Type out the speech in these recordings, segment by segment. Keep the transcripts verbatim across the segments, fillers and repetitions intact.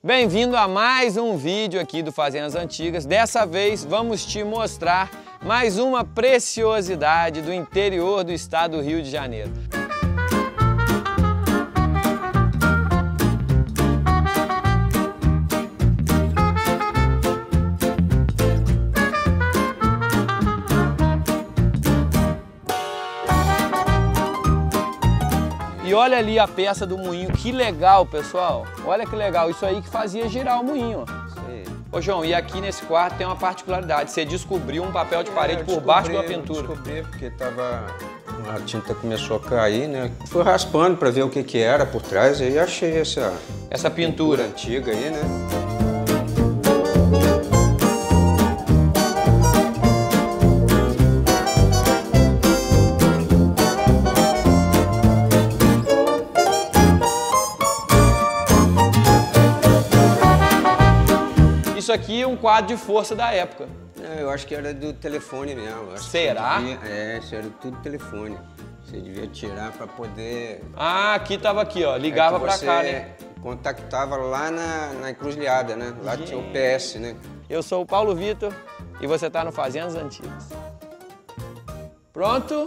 Bem-vindo a mais um vídeo aqui do Fazendas Antigas. Dessa vez vamos te mostrar mais uma preciosidade do interior do estado do Rio de Janeiro. E olha ali a peça do moinho, que legal, pessoal. Olha que legal, isso aí que fazia girar o moinho, ó. Sim. Ô João, e aqui nesse quarto tem uma particularidade, você descobriu um papel de parede é, por baixo de uma pintura. Eu descobri porque tava, a tinta começou a cair, né? Fui raspando para ver o que que era por trás e achei essa, essa pintura. pintura antiga aí, né? Isso aqui é um quadro de força da época. É, eu acho que era do telefone mesmo. Acho Será? Que devia, é, isso era tudo telefone. Você devia tirar para poder... Ah, aqui tava aqui, ó, ligava é para cá, né? Contactava lá na, na encruzilhada, né? Lá Gente. Tinha o P S, né? Eu sou o Paulo Vitor e você tá no Fazendas Antigas. Pronto?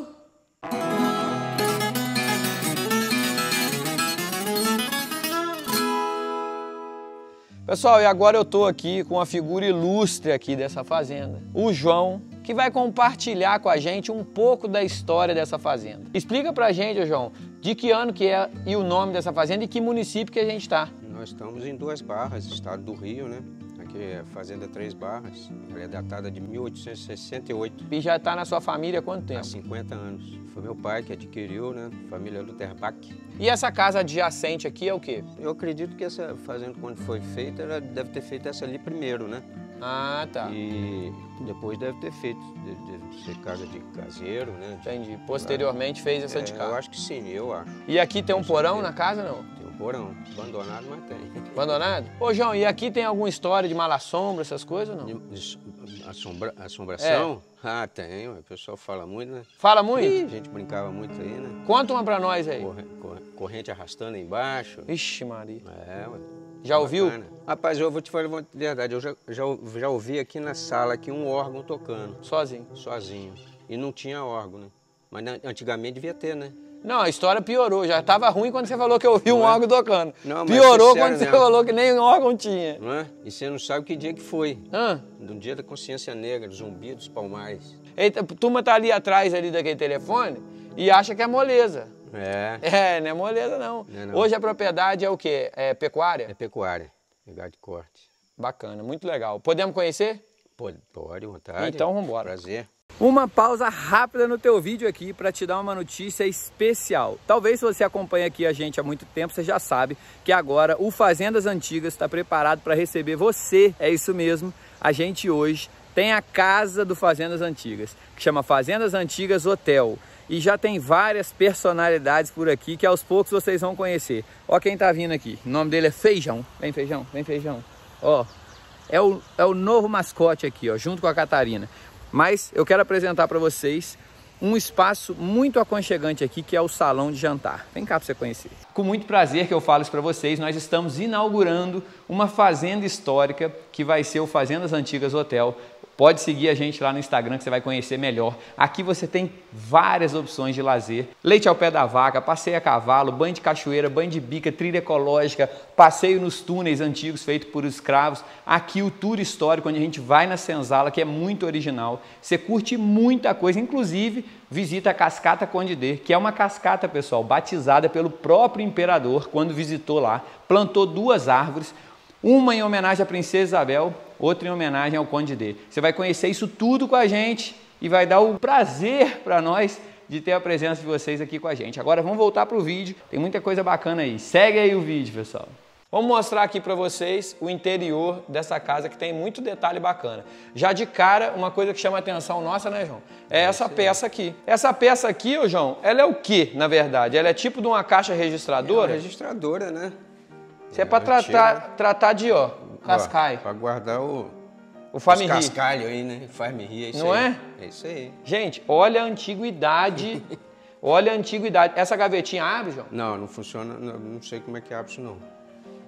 Pessoal, e agora eu tô aqui com a figura ilustre aqui dessa fazenda, o João, que vai compartilhar com a gente um pouco da história dessa fazenda. Explica pra gente, João, de que ano que é e o nome dessa fazenda e que município que a gente tá. Nós estamos em Duas Barras, estado do Rio, né? Aqui é a Fazenda Três Barras, ela é datada de mil oitocentos e sessenta e oito. E já tá na sua família há quanto tempo? Há cinquenta anos. Foi meu pai que adquiriu, né? Família Lutherbach. E essa casa adjacente aqui é o quê? Eu acredito que essa fazenda, quando foi feita, ela deve ter feito essa ali primeiro, né? Ah, tá. E depois deve ter feito, deve ser casa de caseiro, né? Entendi. Posteriormente fez essa é, de casa. Eu acho que sim, eu acho. E aqui tem um porão na casa, não? Tem um porão, abandonado, mas tem. Abandonado? Ô, João, e aqui tem alguma história de mal-assombra, essas coisas, não? Assombra, assombração? É. Ah, tem, o pessoal fala muito, né? Fala muito? Ih, a gente brincava muito aí, né? Conta uma pra nós aí. Corre, corre, corrente arrastando aí embaixo. Ixi, Maria. É, ué. Já ouviu? Bacana. Rapaz, eu vou te falar a verdade, eu já, já, já ouvi aqui na sala aqui um órgão tocando. Sozinho? Sozinho. E não tinha órgão, né? Mas antigamente devia ter, né? Não, a história piorou. Já estava ruim quando você falou que eu ouvi um é? órgão tocando. Não, mas piorou é quando você mesmo. falou que nem órgão tinha. Não é? E você não sabe que dia que foi. Hã? No dia da consciência negra, do Zumbi dos Palmares. Eita, a turma tá ali atrás ali daquele telefone e acha que é moleza. É. É, não é moleza não. Não é não. Hoje a propriedade é o quê? É pecuária? É pecuária. Pegar de corte. Bacana, muito legal. Podemos conhecer? Pode, pode, vontade. Então vamos embora. Prazer. Uma pausa rápida no teu vídeo aqui para te dar uma notícia especial. Talvez se você acompanha aqui a gente há muito tempo, você já sabe que agora o Fazendas Antigas está preparado para receber você. É isso mesmo, a gente hoje tem a casa do Fazendas Antigas, que chama Fazendas Antigas Hotel. E já tem várias personalidades por aqui que aos poucos vocês vão conhecer. Ó quem tá vindo aqui, o nome dele é Feijão. Vem Feijão, vem Feijão. Ó, é o, é o novo mascote aqui, ó, junto com a Catarina. Mas eu quero apresentar para vocês um espaço muito aconchegante aqui, que é o salão de jantar. Vem cá para você conhecer. Com muito prazer que eu falo isso para vocês, nós estamos inaugurando uma fazenda histórica que vai ser o Fazendas Antigas Hotel. Pode seguir a gente lá no Instagram que você vai conhecer melhor. Aqui você tem várias opções de lazer. Leite ao pé da vaca, passeio a cavalo, banho de cachoeira, banho de bica, trilha ecológica, passeio nos túneis antigos feitos por escravos. Aqui o tour histórico, onde a gente vai na senzala, que é muito original. Você curte muita coisa, inclusive visita a Cascata Conde d'Eu, que é uma cascata, pessoal, batizada pelo próprio imperador quando visitou lá. Plantou duas árvores, uma em homenagem à Princesa Isabel, outra em homenagem ao Conde d'Eu. Você vai conhecer isso tudo com a gente e vai dar o prazer para nós de ter a presença de vocês aqui com a gente. Agora vamos voltar para o vídeo, tem muita coisa bacana aí. Segue aí o vídeo, pessoal. Vamos mostrar aqui para vocês o interior dessa casa, que tem muito detalhe bacana. Já de cara, uma coisa que chama a atenção nossa, né, João? É essa peça aqui. Essa peça aqui, ô João, ela é o que, na verdade? Ela é tipo de uma caixa registradora? É uma registradora, né? Isso é, é para tratar, tratar de, ó, cascalho. Para guardar o, o faz-me-rir. Cascalho aí, né? Faz-me-rir, é isso Não aí. é? É isso aí. Gente, olha a antiguidade. Olha a antiguidade. Essa gavetinha abre, João? Não, não funciona. Não, não sei como é que abre isso, não.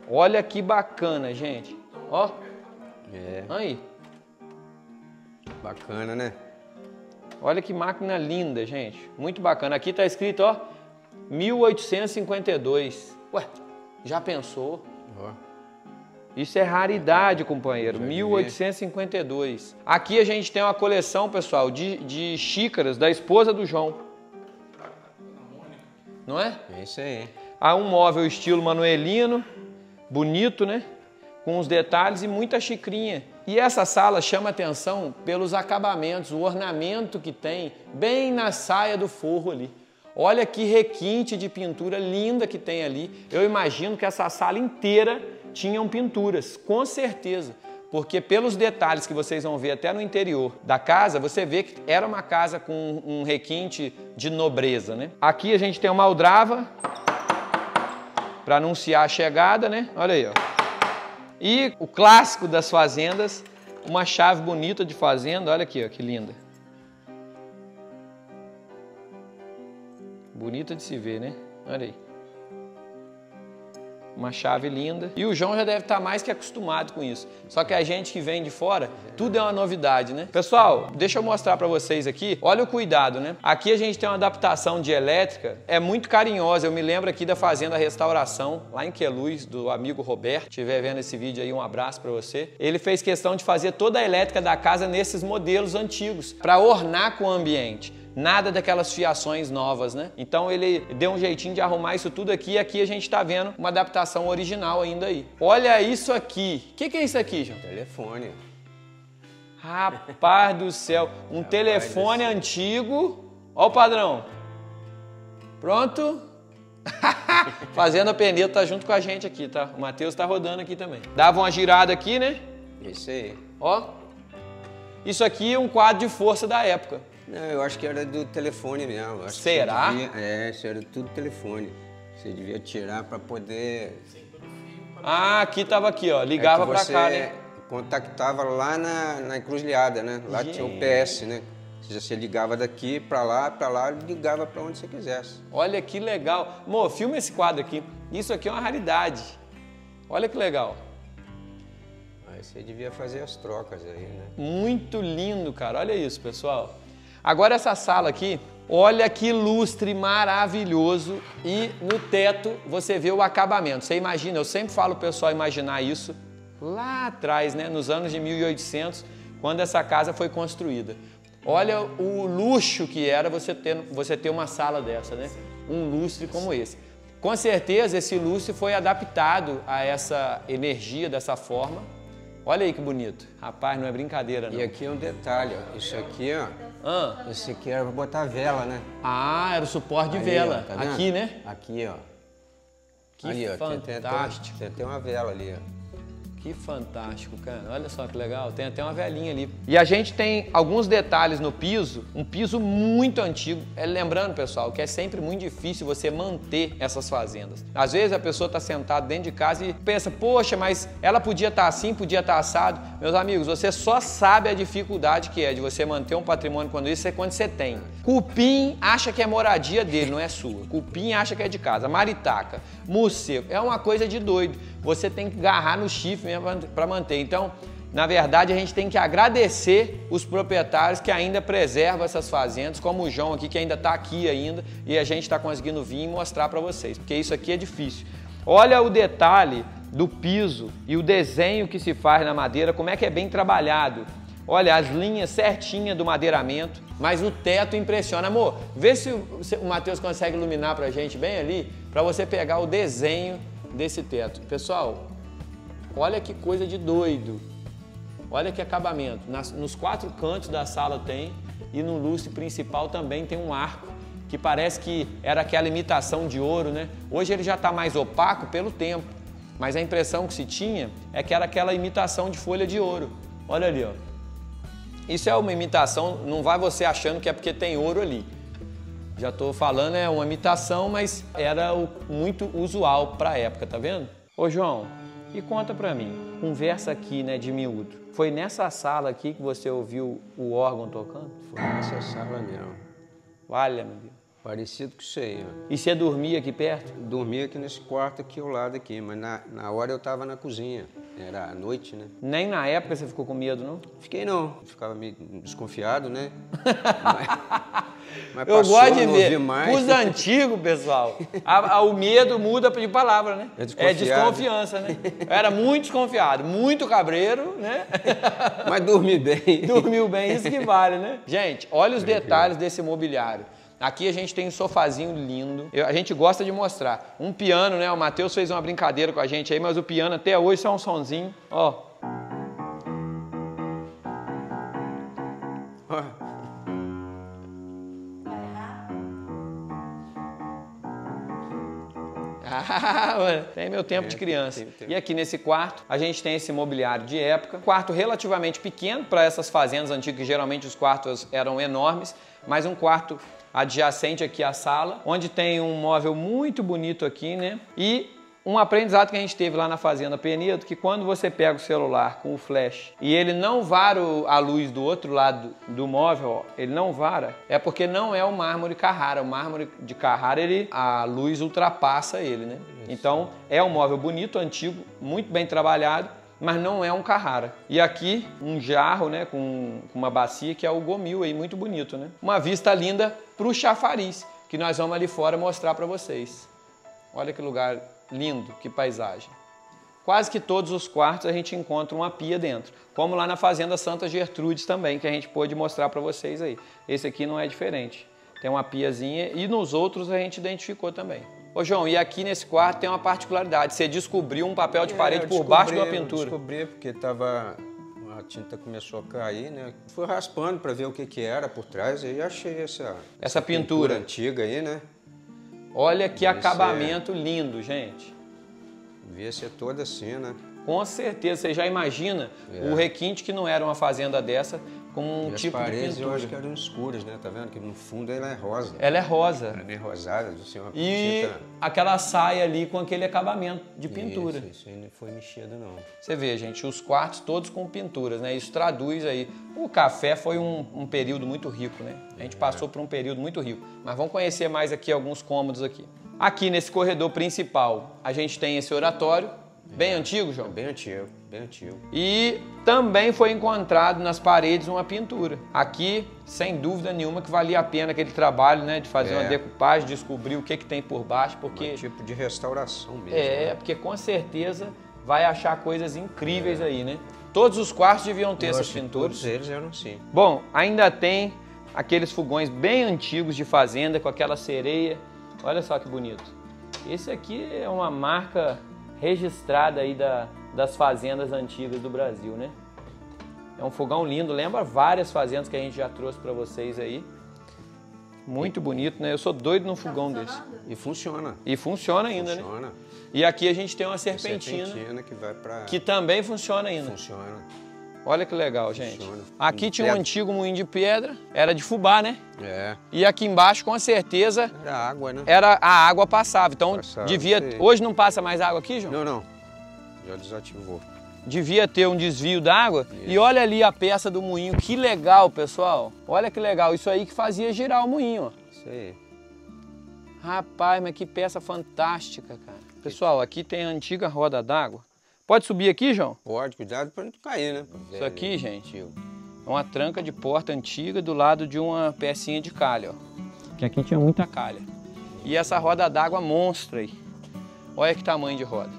Olha que bacana, gente. Ó. É. Aí. Bacana, né? Olha que máquina linda, gente. Muito bacana. Aqui tá escrito, ó, mil oitocentos e cinquenta e dois. Ué, já pensou? Ó. Isso é raridade, companheiro. mil oitocentos e cinquenta e dois. Aqui a gente tem uma coleção, pessoal, de, de xícaras da esposa do João. Não é? É isso aí. Há um móvel estilo manuelino, bonito, né? Com os detalhes e muita xicrinha. E essa sala chama atenção pelos acabamentos, o ornamento que tem bem na saia do forro ali. Olha que requinte de pintura linda que tem ali. Eu imagino que essa sala inteira tinham pinturas, com certeza. Porque pelos detalhes que vocês vão ver até no interior da casa, você vê que era uma casa com um requinte de nobreza, né? Aqui a gente tem uma aldrava para anunciar a chegada, né? Olha aí, ó. E o clássico das fazendas, uma chave bonita de fazenda, olha aqui, ó, que linda. Bonita de se ver, né? Olha aí. Uma chave linda. E o João já deve estar mais que acostumado com isso. Só que a gente que vem de fora, tudo é uma novidade, né? Pessoal, deixa eu mostrar para vocês aqui. Olha o cuidado, né? Aqui a gente tem uma adaptação de elétrica. É muito carinhosa. Eu me lembro aqui da Fazenda Restauração, lá em Queluz, do amigo Roberto. Se estiver vendo esse vídeo aí, um abraço para você. Ele fez questão de fazer toda a elétrica da casa nesses modelos antigos, para ornar com o ambiente. Nada daquelas fiações novas, né? Então ele deu um jeitinho de arrumar isso tudo aqui e aqui a gente tá vendo uma adaptação original ainda aí. Olha isso aqui. O que, que é isso aqui, João? Telefone. Rapaz do céu. Um Rapaz telefone do céu. antigo. Ó o padrão. Pronto? Fazenda Penedo tá junto com a gente aqui, tá? O Matheus tá rodando aqui também. Dava uma girada aqui, né? Isso aí. Ó. Isso aqui é um quadro de força da época. Não, eu acho que era do telefone mesmo. Acho Será? Que devia, é, isso era tudo telefone. Você devia tirar para poder... Ah, aqui tava aqui, ó. Ligava é pra cá, né? Você contactava lá na, na encruzilhada, né? Lá Gente. tinha o P S, né? Você ligava daqui para lá, para lá, ligava para onde você quisesse. Olha que legal. Amor, filma esse quadro aqui. Isso aqui é uma raridade. Olha que legal. Aí você devia fazer as trocas aí, né? Muito lindo, cara. Olha isso, pessoal. Agora essa sala aqui, olha que lustre maravilhoso e no teto você vê o acabamento. Você imagina, eu sempre falo pro pessoal imaginar isso lá atrás, né, nos anos de mil e oitocentos, quando essa casa foi construída. Olha o luxo que era você ter, você ter uma sala dessa, né? Um lustre como esse. Com certeza esse lustre foi adaptado a essa energia dessa forma. Olha aí que bonito. Rapaz, não é brincadeira, não. E aqui é um detalhe, ó. Isso aqui, ó. Ah. Esse aqui era pra botar vela, né? Ah, era o suporte de Ali, vela. ó, tá vendo? Aqui, né? Aqui, ó. Que ali, ó. Tem, tem, fantástico. tem até uma vela ali, ó. Que fantástico, cara. Olha só que legal. Tem até uma velhinha ali. E a gente tem alguns detalhes no piso, um piso muito antigo. É, lembrando, pessoal, que é sempre muito difícil você manter essas fazendas. Às vezes a pessoa está sentada dentro de casa e pensa, poxa, mas ela podia estar assim, podia estar assado. Meus amigos, você só sabe a dificuldade que é de você manter um patrimônio quando isso é quando você tem. Cupim acha que é moradia dele, não é sua. Cupim acha que é de casa. Maritaca, morcego, é uma coisa de doido. Você tem que agarrar no chifre mesmo para manter. Então, na verdade, a gente tem que agradecer os proprietários que ainda preservam essas fazendas, como o João aqui, que ainda está aqui ainda, e a gente está conseguindo vir e mostrar para vocês, porque isso aqui é difícil. Olha o detalhe do piso e o desenho que se faz na madeira, como é que é bem trabalhado. Olha, as linhas certinhas do madeiramento, mas o teto impressiona. Amor, vê se o Matheus consegue iluminar para a gente bem ali, para você pegar o desenho desse teto. Pessoal, olha que coisa de doido. Olha que acabamento. Nas, nos quatro cantos da sala tem, e no lustre principal também tem um arco, que parece que era aquela imitação de ouro, né? Hoje ele já está mais opaco pelo tempo, mas a impressão que se tinha é que era aquela imitação de folha de ouro. Olha ali, ó. Isso é uma imitação, não vai você achando que é porque tem ouro ali. Já estou falando, é uma imitação, mas era o, muito usual para a época, tá vendo? Ô João, e conta para mim, conversa aqui, né, de miúdo. Foi nessa sala aqui que você ouviu o órgão tocando? Foi nessa sala mesmo. Olha, meu Deus. Parecido com isso aí, ó. E você dormia aqui perto? Dormia aqui nesse quarto aqui ao lado aqui, mas na, na hora eu estava na cozinha. Era à noite, né? Nem na época você ficou com medo, não? Fiquei não. Ficava meio desconfiado, né? mas, mas eu passou, gosto de não ver. vi mais. Os antigos, pessoal, a, a, o medo muda de palavra, né? É, é desconfiança, né? Eu era muito desconfiado, muito cabreiro, né? Mas dormi bem. Dormiu bem, isso que vale, né? Gente, olha os detalhes desse mobiliário. Aqui a gente tem um sofazinho lindo, eu, a gente gosta de mostrar. Um piano, né? O Matheus fez uma brincadeira com a gente aí, mas o piano até hoje é um sonzinho, ó. Ah, mano, tem meu tempo é, de criança. Tem, tem, tem. E aqui nesse quarto, a gente tem esse mobiliário de época. Quarto relativamente pequeno para essas fazendas antigas, que geralmente os quartos eram enormes, mas um quarto adjacente aqui à sala, onde tem um móvel muito bonito aqui, né? E um aprendizado que a gente teve lá na Fazenda Penedo, que quando você pega o celular com o flash e ele não vara a luz do outro lado do móvel, ó, ele não vara, é porque não é o mármore Carrara. O mármore de Carrara, ele, a luz ultrapassa ele, né? Então, é um móvel bonito, antigo, muito bem trabalhado, mas não é um Carrara. E aqui, um jarro, né, com uma bacia, que é o Gomil aí, muito bonito, né? Uma vista linda para o chafariz, que nós vamos ali fora mostrar para vocês. Olha que lugar lindo, que paisagem. Quase que todos os quartos a gente encontra uma pia dentro, como lá na Fazenda Santa Gertrudes também, que a gente pôde mostrar para vocês aí. Esse aqui não é diferente. Tem uma piazinha e nos outros a gente identificou também. Ô João, e aqui nesse quarto tem uma particularidade. Você descobriu um papel de parede é, por baixo de uma pintura. Eu descobri porque tava, a tinta começou a cair, né? Fui raspando para ver o que que era por trás e achei essa, essa, essa pintura. pintura antiga aí, né? Olha que devia acabamento ser... lindo, gente. Devia ser toda assim, né? Com certeza, você já imagina é. o requinte que não era uma fazenda dessa com um e tipo as paredes, de pintura. Eu acho que eram escuras, né? Tá vendo que no fundo ela é rosa. Ela é rosa. Ela é bem rosada, assim, uma e tinta... aquela saia ali com aquele acabamento de pintura. Isso, isso aí não foi mexido, não. Você vê, gente, os quartos todos com pinturas, né? Isso traduz aí. O café foi um, um período muito rico, né? A gente é. passou por um período muito rico. Mas vamos conhecer mais aqui alguns cômodos aqui. Aqui nesse corredor principal, a gente tem esse oratório. Bem é, antigo, João? É bem antigo, bem antigo. E também foi encontrado nas paredes uma pintura. Aqui, sem dúvida nenhuma, que valia a pena aquele trabalho, né? De fazer é. uma decupagem, descobrir o que, que tem por baixo, porque... Um tipo de restauração mesmo. É, né? porque com certeza vai achar coisas incríveis é. aí, né? Todos os quartos deviam ter Eu essas pinturas. Todos eles eram sim. Bom, ainda tem aqueles fogões bem antigos de fazenda, com aquela sereia. Olha só que bonito. Esse aqui é uma marca... registrada aí da, das fazendas antigas do Brasil, né? É um fogão lindo, lembra várias fazendas que a gente já trouxe para vocês aí. Muito bonito, né? Eu sou doido num fogão desse. E funciona. E funciona ainda, funciona. né? E aqui a gente tem uma serpentina, serpentina que vai para... que também funciona ainda. Funciona. Olha que legal, gente. Funciona. Aqui tinha um antigo moinho de pedra, era de fubá, né? É. E aqui embaixo, com certeza... Era água, né? Era, a água passava, então passava, devia... sei. Hoje não passa mais água aqui, João? Não, não. Já desativou. Devia ter um desvio d'água. E olha ali a peça do moinho, que legal, pessoal. Olha que legal, isso aí que fazia girar o moinho, ó. Isso aí. Rapaz, mas que peça fantástica, cara. Pessoal, aqui tem a antiga roda d'água. Pode subir aqui, João? Pode, cuidado para não cair, né? Isso aqui, gente, é uma tranca de porta antiga do lado de uma pecinha de calha, ó. Que aqui tinha muita calha. E essa roda d'água monstra aí. Olha que tamanho de roda.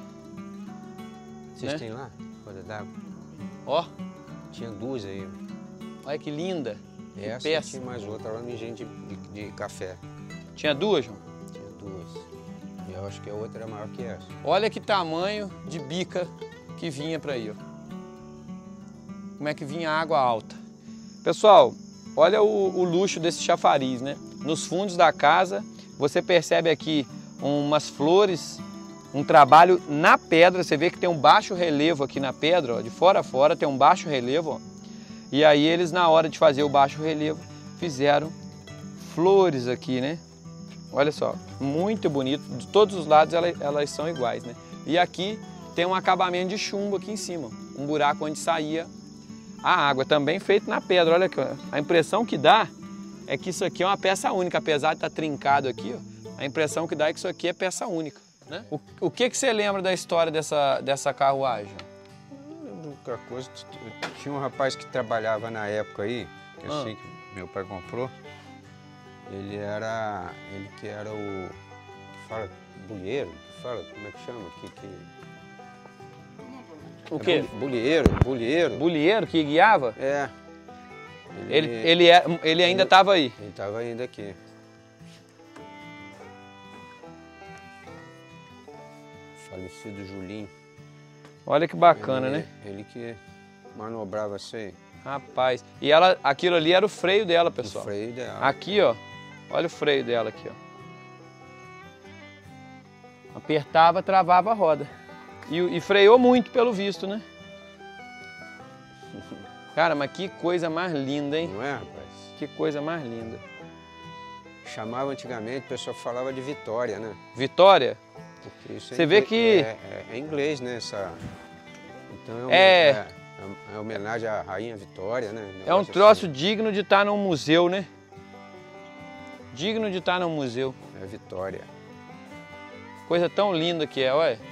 Vocês né? têm lá roda d'água? Ó. Tinha duas aí. Olha que linda. Essa e tinha mais outra lá no engenho de, de, de café. Tinha duas, João? Tinha duas. E eu acho que a outra era maior que essa. Olha que tamanho de bica que vinha para aí, ó. Como é que vinha água alta. Pessoal, olha o, o luxo desse chafariz, né? Nos fundos da casa, você percebe aqui umas flores, um trabalho na pedra. Você vê que tem um baixo relevo aqui na pedra, ó, de fora a fora tem um baixo relevo, ó. E aí eles, na hora de fazer o baixo relevo, fizeram flores aqui, né? Olha só, muito bonito. De todos os lados elas, elas são iguais, né? E aqui tem um acabamento de chumbo aqui em cima, um buraco onde saía a água, também feito na pedra. Olha aqui, ó. A impressão que dá é que isso aqui é uma peça única, apesar de estar trincado aqui, ó, a impressão que dá é que isso aqui é peça única, né? O, o que que você lembra da história dessa, dessa carruagem? Não lembro outra coisa. Tinha um rapaz que trabalhava na época aí, que eu Ah. sei que meu pai comprou. Ele era, ele que era o, que fala, bulheiro, que fala, como é que chama? Que, que... O quê? É bulheiro, bulheiro. Bulieiro que guiava? É. Ele, ele, é, ele ainda estava aí? Ele estava ainda aqui. Falecido Julinho. Olha que bacana, ele, né? Ele que manobrava isso aí. Rapaz. E ela, aquilo ali era o freio dela, pessoal. O freio dela. Aqui, ó. Olha o freio dela aqui, ó. Apertava, travava a roda. E, e freou muito, pelo visto, né? Cara, mas que coisa mais linda, hein? Não é, rapaz? Que coisa mais linda. Chamava antigamente, o pessoal falava de Vitória, né? Vitória? Porque isso Você é vê inglês, que- É, é, é inglês, né? Essa... Então É. é, é, é homenagem à Rainha Vitória, né? É um Negócio troço assim. digno de estar num museu, né? Digno de estar num museu. É Vitória. Coisa tão linda que é, olha.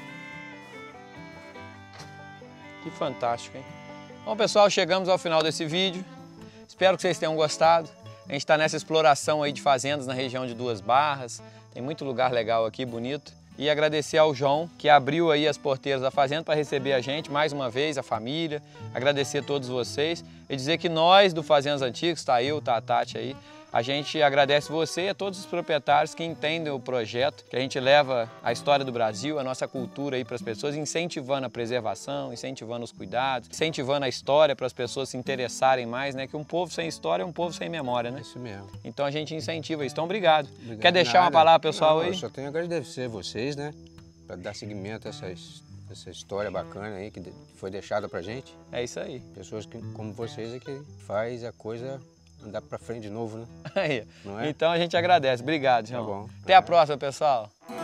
Que fantástico, hein? Bom, pessoal, chegamos ao final desse vídeo. Espero que vocês tenham gostado. A gente está nessa exploração aí de fazendas na região de Duas Barras. Tem muito lugar legal aqui, bonito. E agradecer ao João, que abriu aí as porteiras da fazenda para receber a gente, mais uma vez, a família. Agradecer a todos vocês. E dizer que nós, do Fazendas Antigas, tá eu, tá a Tati aí, a gente agradece você e a todos os proprietários que entendem o projeto, que a gente leva a história do Brasil, a nossa cultura aí para as pessoas, incentivando a preservação, incentivando os cuidados, incentivando a história para as pessoas se interessarem mais, né? Que um povo sem história é um povo sem memória, né? É isso mesmo. Então a gente incentiva isso. Então, obrigado. Obrigado. Quer deixar uma Nada. palavra, pessoal, Não, aí? Eu só tenho a agradecer a vocês, né? Para dar seguimento a essa, essa história bacana aí que foi deixada pra gente. É isso aí. Pessoas que, como vocês é que faz a coisa andar pra frente de novo, né? Aí. Não é? Então a gente agradece. Obrigado, João. Tá bom. Até a próxima, pessoal.